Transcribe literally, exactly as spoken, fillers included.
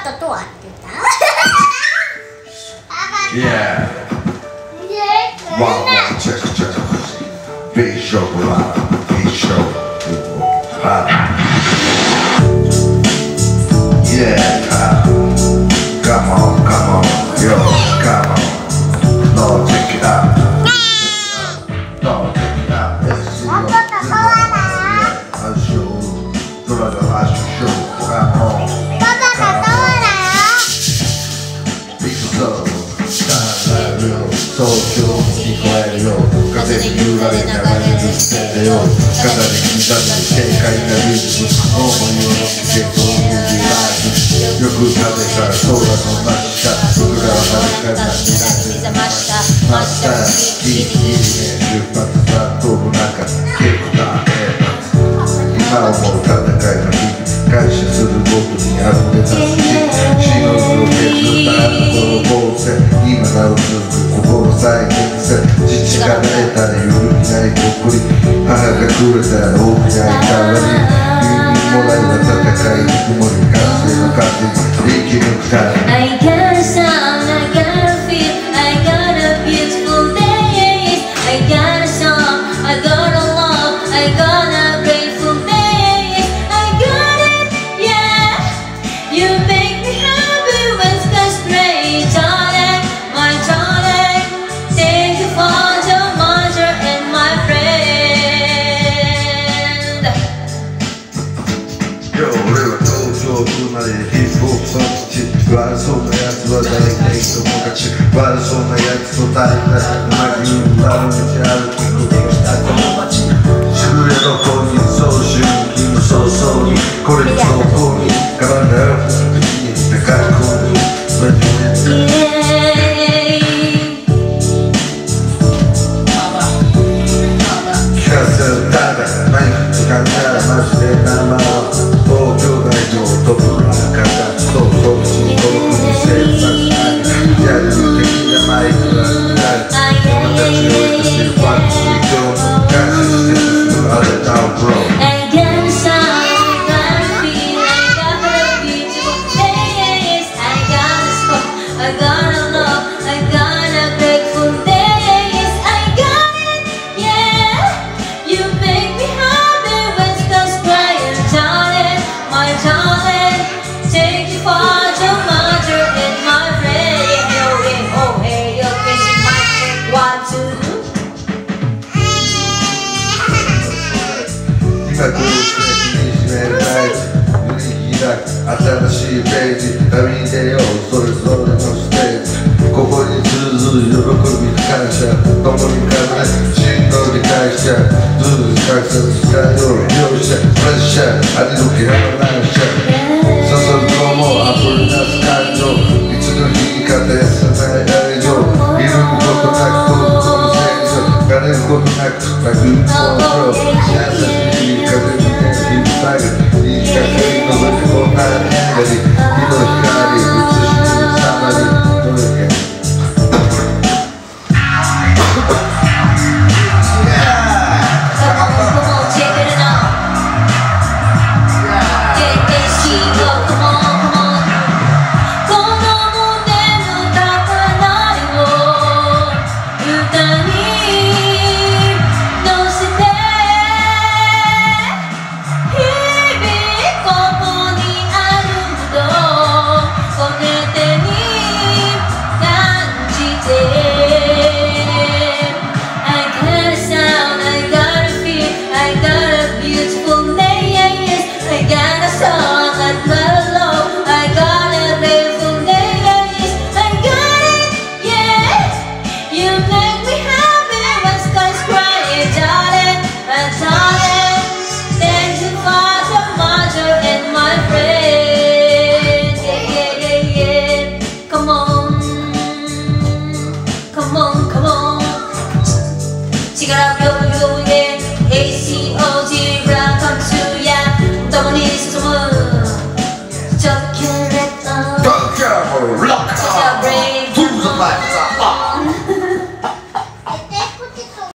後とはって言った Yeah. Wow, wow, check, check. Big show, big show. Yeah, come on, come on, yo, come on. No, check it out. No, check it out. Let's see what this is. I'll show you. I'll show you. Come on.早朝聞こえるよ風に揺られ流れるステレオ肩で刻む軽快なリズム思いを乗せてそういうライブよく食べた空の真下僕らは誰かが未来で覚ましたマスターギリギリね出発だ飛ぶ中結構だえ今思う戦いの日々感謝する僕にあふれた好き死の図を削ったあの頃防戦今なお続く心再現性父が泣いたら揺るぎない誇り母がくれたら大きな代わり耳もらえば戦いぬくもり完成の風に生き抜くため I got a sound, I got a feel, I got a beautiful day. I got a song, I got a love, I got a grateful day. I got it, yeah. You make me happy when skies gray, darling, my darling. Thank you for the mother and my friend. Yo, 俺は東京生まれヒップホップの父悪そうなやつは誰かいい友達悪そうなやつと誰かうまく言う悪道歩きことしたこの街渋谷の子にそう春季も早々にこれに走行に我慢だよ口にして学校に真面目に聞かせるただマイク掴んだらマジで生は東京大上飛ぶ中だそうそうちに遠くに生活やる的なマイクはない友達を置いて知るファンツイートを感謝して進むあれだをプロ I got a song, I got a feel, I got a beautiful days. I got a song, I got a love, I got a grateful days. I got it, yeah. You make me happy when skies cry and darling, my darling. Thank you for the mother and my friend. Yo, hey, oh, hey, yo, kissing my cheek, one, two. 今こうして踏みしめる大地塗り開く新しいページ旅に出ようそれぞれのステージここに通ずる喜び感謝共に風振動に感謝ずっと感謝伝えよう両者プレッシャーありの気配の難者注ぐ思うあふれ出す感情いつの日か絶さない愛情いることなく遠くの戦場枯れることなく泣くもの優しい風に天気塞ぐいい風に乗せてこんなに